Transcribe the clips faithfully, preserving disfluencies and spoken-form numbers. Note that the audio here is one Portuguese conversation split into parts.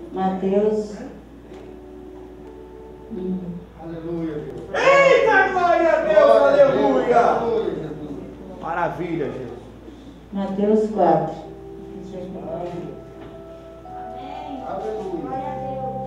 Mateus. Hum. Aleluia, Deus. Eita, glória a Deus, aleluia. aleluia. Maravilha, Jesus. Mateus quatro. Amém. Aleluia. Glória a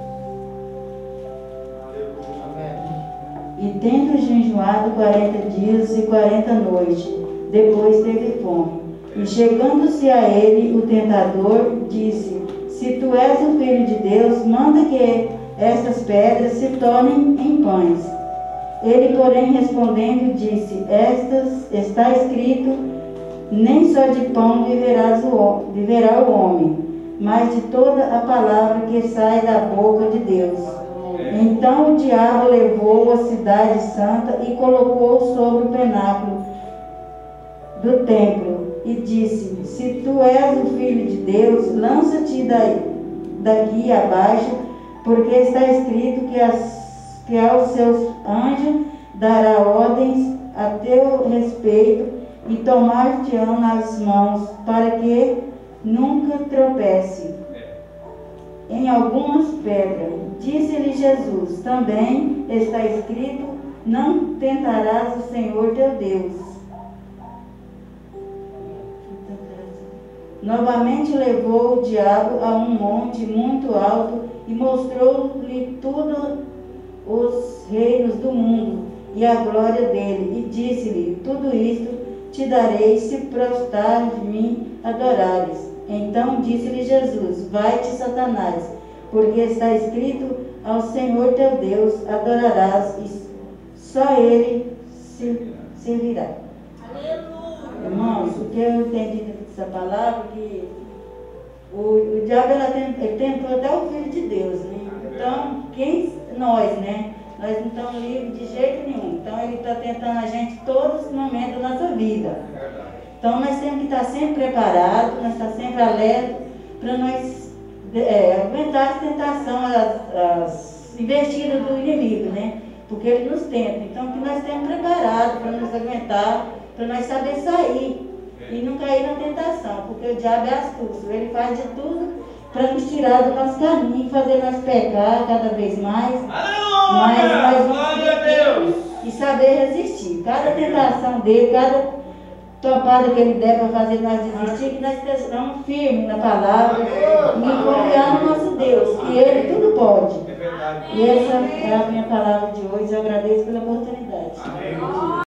Deus. Aleluia. E tendo jejuado quarenta dias e quarenta noites, depois teve fome. E chegando-se a ele, o tentador disse: Se tu és o Filho de Deus, manda que estas pedras se tornem em pães. Ele, porém, respondendo, disse: Estas está escrito: Nem só de pão viverás o, viverá o homem, mas de toda a palavra que sai da boca de Deus. Então o diabo levou a cidade santa e colocou sobre o penáculo do templo e disse: Se tu és o Filho de Deus, lança-te daqui abaixo, porque está escrito que, as, que aos seus anjos dará ordens a teu respeito e tomar-te-ão nas mãos, para que nunca tropece em algumas pedras. Disse-lhe Jesus: Também está escrito: Não tentarás o Senhor teu Deus. Novamente levou o diabo a um monte muito alto e mostrou-lhe todos os reinos do mundo e a glória dele, e disse-lhe: Tudo isto te darei se prostrar de mim adorares. Então disse-lhe Jesus: Vai-te, Satanás, porque está escrito: Ao Senhor teu Deus adorarás e só ele se servirá. Aleluia. Irmãos, o que eu entendi dessa palavra é que o, o diabo ela tem, ele tentou até o Filho de Deus, né? Então, quem nós, né? Nós não estamos livres de jeito nenhum. Então ele está tentando a gente todos os momentos da nossa vida. Então nós temos que estar sempre preparados, nós estamos sempre alerta para nós é, aguentar as tentações, as, as investidas do inimigo, né? Porque ele nos tenta. Então que nós estemos preparados para nos aguentar, para nós saber sair e não cair na tentação, porque o diabo é astuto, ele faz de tudo para nos tirar do nosso caminho, fazer nós pecar cada vez mais. Mas nós vamos e saber resistir. Cada tentação dele, cada topada que ele der para fazer nós desistir, que nós estejamos firmes na palavra e confiar no nosso Deus, que ele tudo pode. E essa é a minha palavra de hoje. Eu agradeço pela oportunidade. Amém.